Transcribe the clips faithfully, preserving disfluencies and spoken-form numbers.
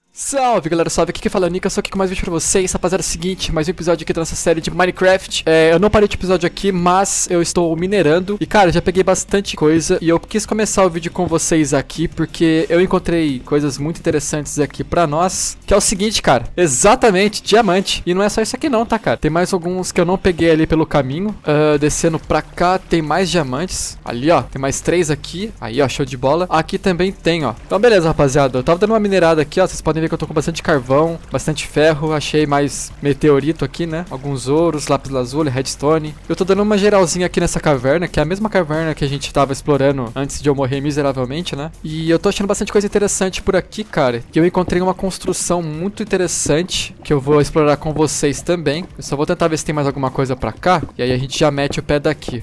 Salve galera, salve, aqui que fala Nika, eu sou aqui com mais um vídeo pra vocês. Rapaziada, é o seguinte, mais um episódio aqui da nossa série de Minecraft. é, Eu não parei de episódio aqui, mas eu estou minerando. E cara, já peguei bastante coisa e eu quis começar o vídeo com vocês aqui porque eu encontrei coisas muito interessantes aqui pra nós. Que é o seguinte, cara, exatamente, diamante. E não é só isso aqui não, tá, cara? Tem mais alguns que eu não peguei ali pelo caminho. uh, Descendo pra cá, tem mais diamantes. Ali, ó, tem mais três aqui. Aí, ó, show de bola. Aqui também tem, ó. Então beleza, rapaziada, eu tava dando uma minerada aqui, ó. Vocês podem ver que eu tô com bastante carvão, bastante ferro. Achei mais meteorito aqui, né? Alguns ouros, lápis lazuli, redstone. Eu tô dando uma geralzinha aqui nessa caverna, que é a mesma caverna que a gente tava explorando antes de eu morrer miseravelmente, né? E eu tô achando bastante coisa interessante por aqui, cara. E eu encontrei uma construção muito interessante que eu vou explorar com vocês também. Eu só vou tentar ver se tem mais alguma coisa pra cá, e aí a gente já mete o pé daqui.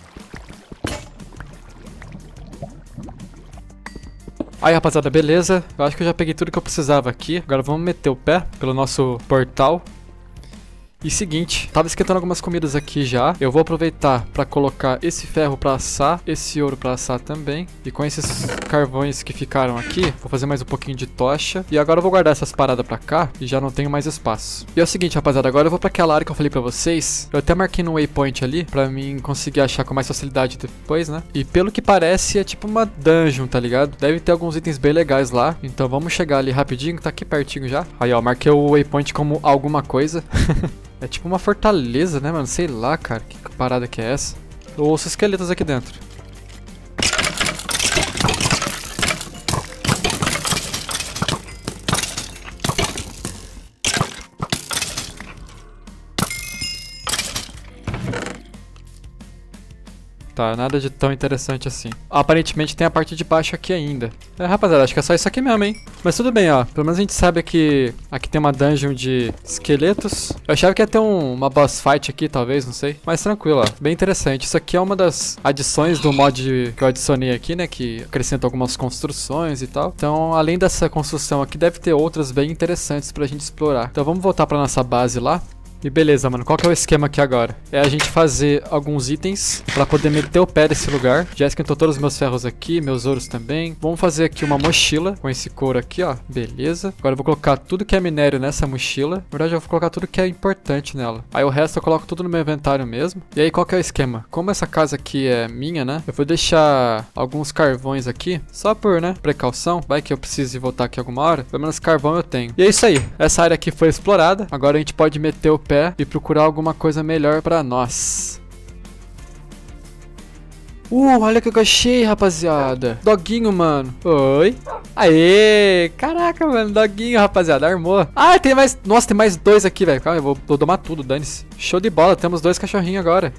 Aí, rapaziada, beleza? Eu acho que eu já peguei tudo que eu precisava aqui. Agora vamos meter o pé pelo nosso portal. E seguinte, tava esquentando algumas comidas aqui já. Eu vou aproveitar pra colocar esse ferro pra assar, esse ouro pra assar também. E com esses carvões que ficaram aqui, vou fazer mais um pouquinho de tocha. E agora eu vou guardar essas paradas pra cá e já não tenho mais espaço. E é o seguinte, rapaziada, agora eu vou pra aquela área que eu falei pra vocês. Eu até marquei no waypoint ali pra mim conseguir achar com mais facilidade depois, né? E pelo que parece é tipo uma dungeon, tá ligado? Deve ter alguns itens bem legais lá. Então vamos chegar ali rapidinho, tá aqui pertinho já. Aí, ó, marquei o waypoint como alguma coisa. É tipo uma fortaleza, né, mano? Sei lá, cara. Que parada que é essa? Eu ouço esqueletos aqui dentro. Tá, nada de tão interessante assim. Aparentemente tem a parte de baixo aqui ainda. É, rapaziada, acho que é só isso aqui mesmo, hein? Mas tudo bem, ó. Pelo menos a gente sabe que aqui tem uma dungeon de esqueletos. Eu achava que ia ter um, uma boss fight aqui, talvez, não sei. Mas tranquilo, ó. Bem interessante. Isso aqui é uma das adições do mod que eu adicionei aqui, né? Que acrescenta algumas construções e tal. Então, além dessa construção aqui, deve ter outras bem interessantes pra gente explorar. Então vamos voltar pra nossa base lá. E beleza, mano, qual que é o esquema aqui agora? É a gente fazer alguns itens pra poder meter o pé nesse lugar. Já esquentou todos os meus ferros aqui, meus ouros também. Vamos fazer aqui uma mochila com esse couro aqui, ó. Beleza. Agora eu vou colocar tudo que é minério nessa mochila. Na verdade, eu vou colocar tudo que é importante nela. Aí o resto eu coloco tudo no meu inventário mesmo. E aí, qual que é o esquema? Como essa casa aqui é minha, né? Eu vou deixar alguns carvões aqui, só por, né, precaução. Vai que eu precise voltar aqui alguma hora. Pelo menos carvão eu tenho. E é isso aí. Essa área aqui foi explorada. Agora a gente pode meter o pé e procurar alguma coisa melhor pra nós. Uh, olha o que eu achei, rapaziada. Doguinho, mano. Oi. Aê. Caraca, mano. Doguinho, rapaziada. Armou. Ah, tem mais... Nossa, tem mais dois aqui, velho. Calma, eu vou, vou domar tudo, dane-se. Show de bola. Temos dois cachorrinhos agora.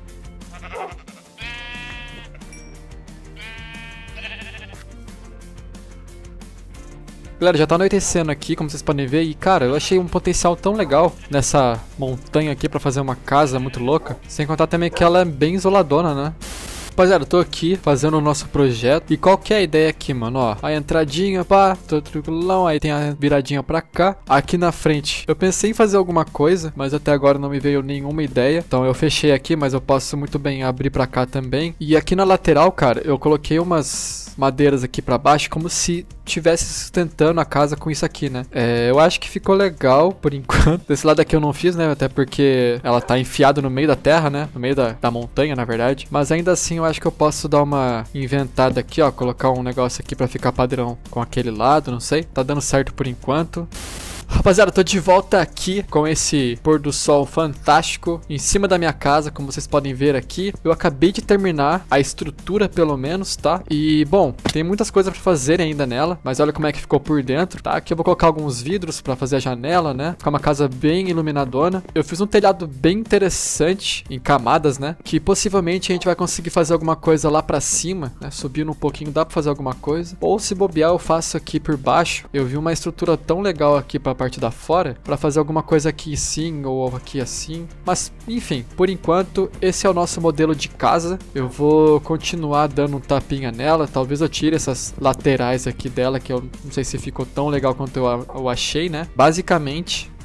Galera, já tá anoitecendo aqui, como vocês podem ver. E, cara, eu achei um potencial tão legal nessa montanha aqui pra fazer uma casa muito louca. Sem contar também que ela é bem isoladona, né? Rapaziada, eu tô aqui fazendo o nosso projeto. E qual que é a ideia aqui, mano? Ó, a entradinha, pá, tô tranquilão. Aí tem a viradinha pra cá. Aqui na frente, eu pensei em fazer alguma coisa, mas até agora não me veio nenhuma ideia. Então eu fechei aqui, mas eu posso muito bem abrir pra cá também. E aqui na lateral, cara, eu coloquei umas madeiras aqui pra baixo, como se tivesse sustentando a casa com isso aqui, né? É, eu acho que ficou legal por enquanto. Desse lado aqui eu não fiz, né? Até porque ela tá enfiada no meio da terra, né? No meio da, da montanha, na verdade. Mas ainda assim eu acho que eu posso dar uma inventada aqui, ó. Colocar um negócio aqui pra ficar padrão com aquele lado, não sei. Tá dando certo por enquanto. Rapaziada, eu tô de volta aqui com esse pôr do sol fantástico em cima da minha casa, como vocês podem ver aqui. Eu acabei de terminar a estrutura, pelo menos, tá? E, bom, tem muitas coisas pra fazer ainda nela, mas olha como é que ficou por dentro, tá? Aqui eu vou colocar alguns vidros pra fazer a janela, né? Ficar uma casa bem iluminadona. Eu fiz um telhado bem interessante, em camadas, né? Que possivelmente a gente vai conseguir fazer alguma coisa lá pra cima, né? Subindo um pouquinho dá pra fazer alguma coisa. Ou se bobear, eu faço aqui por baixo. Eu vi uma estrutura tão legal aqui pra parte da fora, pra fazer alguma coisa aqui sim ou aqui assim. Mas, enfim, por enquanto, esse é o nosso modelo de casa. Eu vou continuar dando um tapinha nela. Talvez eu tire essas laterais aqui dela, que eu não sei se ficou tão legal quanto eu, eu achei, né? Basicamente,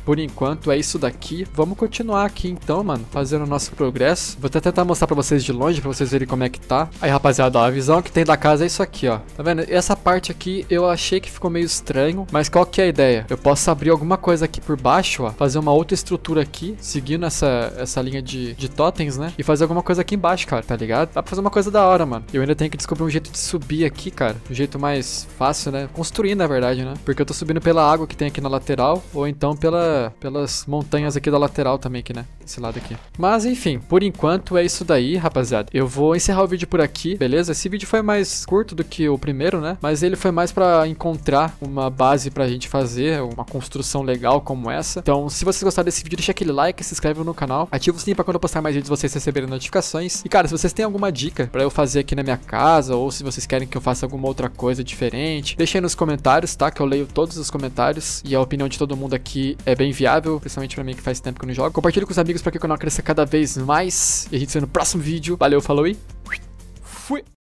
por enquanto é isso daqui. Vamos continuar aqui então, mano, fazendo o nosso progresso. Vou até tentar mostrar pra vocês de longe, pra vocês verem como é que tá. Aí, rapaziada, ó, a visão que tem da casa é isso aqui, ó. Tá vendo? Essa parte aqui eu achei que ficou meio estranho, mas qual que é a ideia? Eu posso abrir alguma coisa aqui por baixo, ó, fazer uma outra estrutura aqui, seguindo essa, essa linha de, de totens, né? E fazer alguma coisa aqui embaixo, cara, tá ligado? Dá pra fazer uma coisa da hora, mano. Eu ainda tenho que descobrir um jeito de subir aqui, cara. Um jeito mais fácil, né? Construir, na verdade, né? Porque eu tô subindo pela água que tem aqui na lateral, ou então pela, pelas montanhas aqui da lateral também, aqui, né? Esse lado aqui. Mas, enfim, por enquanto é isso daí, rapaziada. Eu vou encerrar o vídeo por aqui, beleza? Esse vídeo foi mais curto do que o primeiro, né? Mas ele foi mais pra encontrar uma base pra gente fazer, uma construção legal como essa. Então, se vocês gostaram desse vídeo, deixa aquele like, se inscreve no canal, ativa o sininho pra quando eu postar mais vídeos vocês receberem notificações. E, cara, se vocês têm alguma dica pra eu fazer aqui na minha casa, ou se vocês querem que eu faça alguma outra coisa diferente, deixa aí nos comentários, tá? Que eu leio todos os comentários e a opinião de todo mundo aqui é bem viável, principalmente pra mim que faz tempo que eu não jogo. Compartilhe com os amigos pra que o canal cresça cada vez mais. E a gente se vê no próximo vídeo. Valeu, falou e fui!